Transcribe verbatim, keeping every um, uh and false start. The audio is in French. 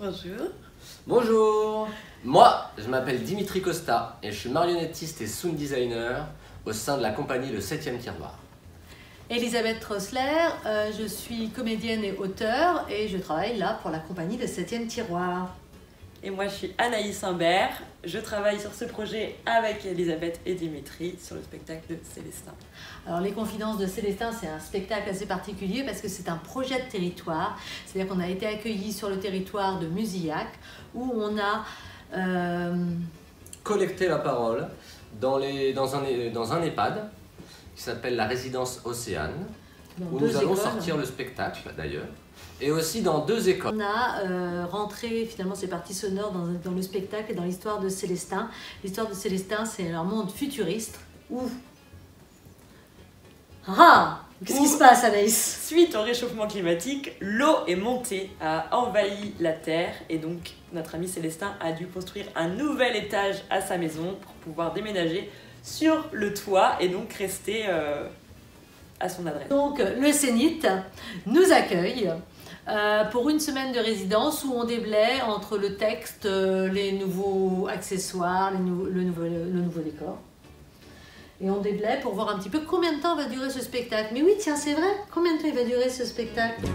Bonjour. Bonjour. Moi, je m'appelle Dimitri Costa et je suis marionnettiste et sound designer au sein de la compagnie Le septième Tiroir. Elisabeth Trossler, euh, je suis comédienne et auteure et je travaille là pour la compagnie Le septième Tiroir. Et moi, je suis Anaïs Imbert. Je travaille sur ce projet avec Elisabeth et Dimitri sur le spectacle de Célestin. Alors, Les Confidences de Célestin, c'est un spectacle assez particulier parce que c'est un projet de territoire. C'est-à-dire qu'on a été accueillis sur le territoire de Musillac où on a euh... collecté la parole dans, les, dans, un, dans un EHPAD qui s'appelle la résidence Océane, dans où deux nous allons écoles. sortir le spectacle d'ailleurs, et aussi dans deux écoles. On a euh, rentré finalement ces parties sonores dans, dans le spectacle et dans l'histoire de Célestin. L'histoire de Célestin, c'est un monde futuriste où... Ah! Qu'est-ce qui se passe, Anaïs? Suite au réchauffement climatique, l'eau est montée, a envahi la Terre et donc notre ami Célestin a dû construire un nouvel étage à sa maison pour pouvoir déménager sur le toit et donc rester euh, à son adresse. Donc le Zénith nous accueille euh, pour une semaine de résidence où on déblaye entre le texte, euh, les nouveaux accessoires, les nou le, nouveau, le, le nouveau décor. Et on déblaye pour voir un petit peu combien de temps va durer ce spectacle. Mais oui, tiens, c'est vrai, combien de temps il va durer ce spectacle ?